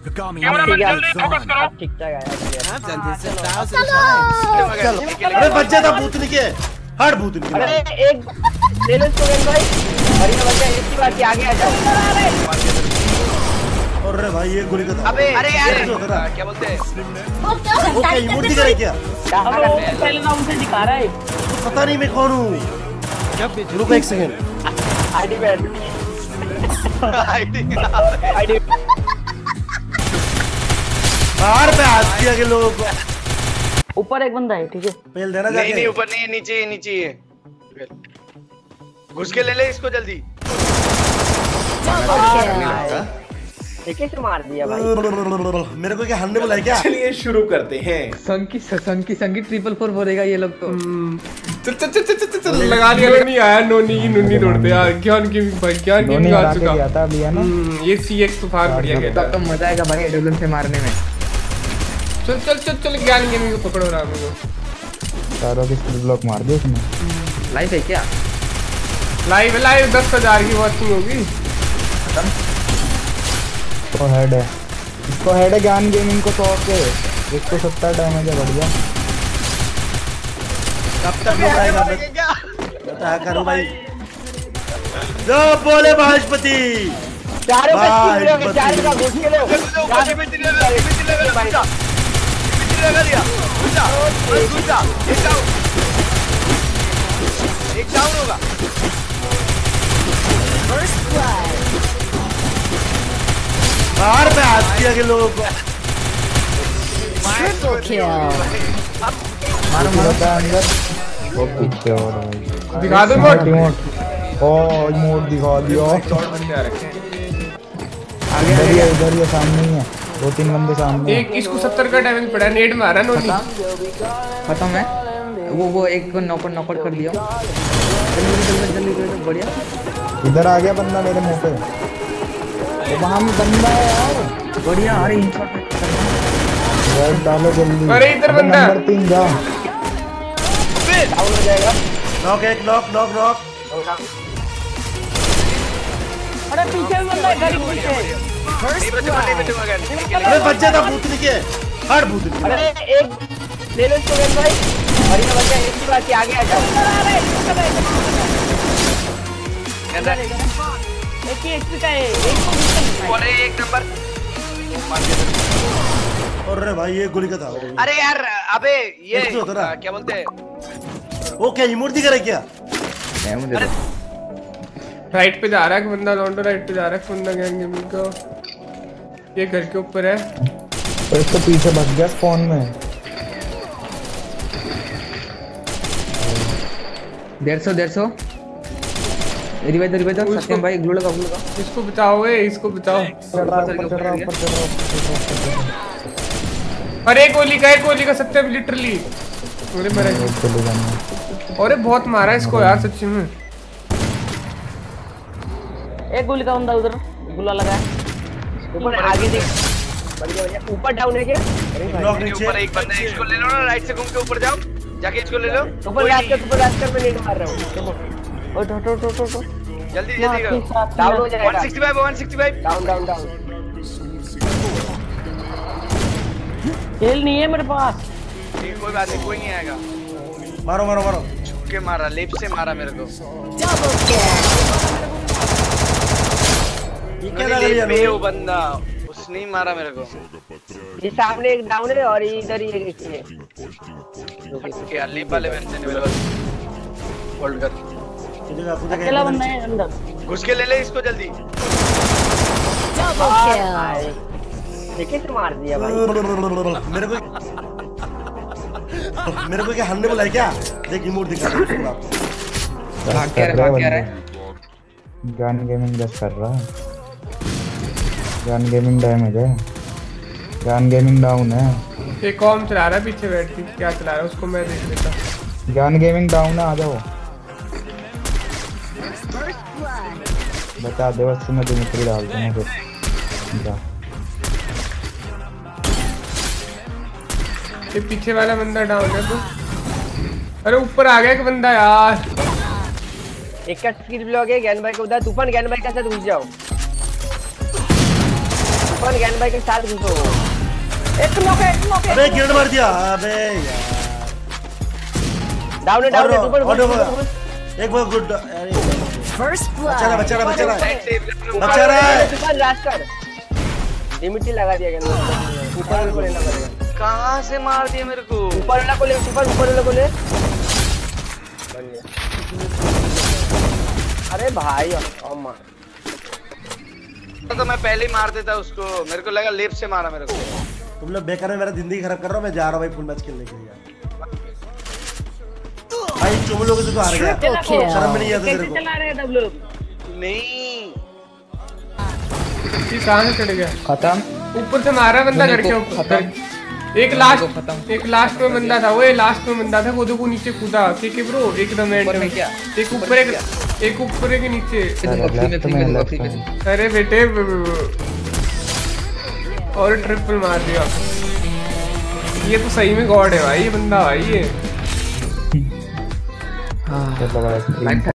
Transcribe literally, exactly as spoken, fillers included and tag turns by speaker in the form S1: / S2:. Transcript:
S1: जल्दी फोकस करो।
S2: अरे बच्चे था भूतनी के हट भूतनी के।
S3: अरे एक ले लो इसको भाई। अरे बच्चा इसकी बात आगे आ जाओ।
S2: अरे भाई ये गोली का था।
S4: अबे अरे यार क्या बोलते हैं
S2: ओके इमोट दिखा रहा क्या?
S3: पहले ना उनसे दिखा रहा है।
S2: पता नहीं मैं कौन हूँ। रुको एक सेकंड।
S3: आईडी पे
S4: आईडी
S3: आईडी
S2: बाहर पे हाथ किया के लोगों को।
S3: ऊपर एक बंदा है ठीक है।
S2: पहले देना जाके।
S4: नहीं नहीं ऊपर नहीं है नीचे है नीचे है। घुस के ले ले इसको जल्दी।
S3: कैसे मार दिया भाई?
S2: मेरे को क्या हल्ले बुलाए क्या?
S5: चलिए शुरू करते हैं।
S6: संकी संकी संकी ट्रिपल फोर बोलेगा ये लोग तो।
S5: चल चल चल चल चल चल लगा दिया। नहीं आया नोनी की नुन्नी तोड़ते यार। ज्ञान की भाई ज्ञान की आ चुका। ये सी एक्स तो फार बढ़िया गया था।
S6: तो मजा आएगा भाई एडोलन से मारने में।
S5: चल चल चल चल ज्ञान गेमिंग को पकड़ो राम को।
S7: चारों के स्किल ब्लॉक मार दिया उसने।
S6: लाइव है क्या?
S5: लाइव लाइव दस हजार की वॉचिंग होगी।
S7: तो हेड है इसको हेड है ज्ञान गेमिंग को सौ के एक सौ सत्तर डैमेज है बढ़िया।
S2: कब तक बताएगा बता करो भाई जो बोले भाजपति
S3: चारों का स्किल लो चारों का घुस के लो।
S4: चारों में चिल्ला लगा चिल्ला लगा भाई चिल्ला लगा दिया। घुसा घुसा एक डाउन एक डाउन होगा।
S2: बाहर पे हाथ किया के लोगों को।
S7: मारो मारो अंदर वो पीछे हो रहा है।
S5: दिखा दो इमोट।
S7: ओ इमोट दिखा दिया।
S5: शॉट बंदे आ रखे हैं।
S7: इधर ही इधर ही सामने ही है। दो तीन बंदे सामने।
S5: एक इसको सत्तर का डैमेज पड़ा। नेट मारा नोनी।
S6: खत्म है वो वो एक को नॉकआउट नॉकआउट कर दिया। जल्दी जल्दी जल्दी बढ़िया।
S7: इधर आ गया बंदा मेरे मुंह पे। तो वहाँ में बंदा है यार।
S6: बढ़िया। अरे इनशॉट
S7: रेड डालो जल्दी।
S5: अरे इधर बंदा।
S7: नंबर तीन जा।
S3: डाउन हो जाएगा।
S2: नॉक एक नॉक नॉक नॉक।
S3: अरे पीछे भी बंदा है घर पीछे।
S2: अरे बच्चे था भूतनी के हट भूतनी के।
S3: अरे एक ले लो इसको भाई। अरे बच्चा इसकी बात आगे आ जाओ। एक ही एचपी का है। एक
S4: बोले एक नंबर।
S2: अरे भाई ये गोली का था।
S4: अरे यार अबे ये
S2: एक तो होता ना।
S4: क्या बोलते हैं
S2: वो क्या इमोट दिखा रहा क्या?
S4: अरे
S5: राइट पे जा रहा है बंदा। लौंडो राइट पे जा रहा है बंदा गैंग गेमिंग को। ये घर के ऊपर है।
S7: तो इसको पीछे भग गया स्पॉन में।
S6: डेढ़ सौ डेढ़ सौ। रिवाइव रिवाइव सत्यम भाई ग्लू लगा ग्लू लगा।
S5: इसको बचाओ ए इसको बचाओ।
S7: चढ़ रहा ऊपर चढ़ रहा ऊपर चढ़ रहा ऊपर।
S5: अरे गोली का है गोली का सत्यम लिटरली। अरे मेरा अरे बहुत मारा इसको यार सच्ची में।
S3: एक गोली का बंदा उधर गुला लगा है। ऊपर आगे देख। बढ़िया बढ़िया। ऊपर डाउन है क्या?
S2: नॉक नीचे।
S4: ऊपर एक बंदा है। इसको ले लो ना राइट से घूम के ऊपर जाओ। जाके इसको ले लो।
S3: ऊपर रास्ते ऊपर रास्ते में नेट मार रहा हूं। ओ टो टो टो टो
S4: जल्दी जल्दी करो।
S3: डाउन हो जाएगा।
S4: एक सौ पैंसठ एक सौ पैंसठ
S3: डाउन डाउन डाउन। खेल नहीं है मेरे पास।
S4: ठीक कोई बात नहीं कोई नहीं आएगा।
S2: मारो मारो मारो।
S4: छुप के मारा लेफ्ट से मारा मेरे को।
S2: ये क्या लग रही है?
S4: ये वो बंदा उसने ही मारा मेरे को।
S3: ये सामने एक डाउन है और इधर ही एक है।
S4: क्या लीप वाले बंदे ने मेरे को होल्ड कर।
S3: अकेला बंदा है अंदर।
S4: घुस के ले ले इसको जल्दी।
S3: देखिए तो मार दिया भाई।
S2: मेरे को मेरे को क्या हल्ले बुलाए क्या? देख इमोट दिखा रहा हूं आपको।
S6: भाग क्या रहा भाग क्या रहा है?
S7: ज्ञान गेमिंग रश कर रहा है। ज्ञान गेमिंग डैमेज है। ज्ञान गेमिंग डाउन है।
S5: ये कौन चला रहा है पीछे बैठ के? क्या चला रहा है उसको मैं देख लेता।
S7: ज्ञान गेमिंग डाउन है आ जाओ। बता दे बस मैं दिमित्री डाल दूंगा फिर जा।
S5: ये पीछे वाला बंदा डाउन है तो। अरे ऊपर आ गया एक बंदा यार।
S3: एक का स्किल ब्लॉक है ज्ञान भाई को उधर तूफान ज्ञान भाई के साथ घुस जाओ। अपन ज्ञान भाई के साथ घुसो। एक नॉक है, एक नॉक है।
S2: अबे गिरड मार दिया। अबे यार
S3: डाउन है, डाउन है, ऊपर ऊपर।
S2: एक बहुत गुड।
S1: First
S2: बचा रहा,
S1: blood.
S2: बचा रहा, बचा रहा।
S4: बचा
S2: बचा रहा है।
S3: सुपर रास्कर डिमिटी लगा दिया ज्ञान भाई। ऊपर वाले को लेना पड़ेगा।
S4: कहाँ से मार दिया मेरे को?
S3: ऊपर वाला को ले, ऊपर ऊपर वाला को ले। अरे भाई ओ मार।
S4: तो मैं पहले ही मार देता उसको, मेरे को लगा लेफ्ट से मारा मेरे को।
S2: तुम लोग बेकार में मेरा जिंदगी खराब कर रहा हो। मैं जा रहा हूँ भाई फुल मैच खेलने के लिए। भाई तुम लोगों से तो हार गया।
S1: Triple
S2: शर्म
S1: kill.
S2: नहीं आता तेरे
S3: कैसे
S2: को।
S3: चला रहे हैं सब लोग?
S4: नहीं
S5: ये कहाँ से चढ़ गया?
S6: खत्म।
S5: ऊपर से मारा बंदा
S6: धोनी
S5: करके
S6: को
S5: ऊपर।
S6: खत्म।
S5: एक
S6: धोनी
S5: लास्ट
S6: को खत्म।
S5: एक लास्ट में बंदा था, वो ये लास्ट में बंदा था, वो देखो नीचे कूदा। के के ब्रो एकदम एंड
S6: ऊपर में
S5: में।
S6: क्या?
S5: एक ऊपर एक एक ऊपर एक नीचे।
S6: फ्री में, फ्री में दूंगा, फ्री में दूंगा।
S5: अरे बेटे और ट्रिपल मार दिया। ये तो सही में गॉड है भाई, ये बंदा भाई ये।
S6: हाँ।
S7: चलो भाई।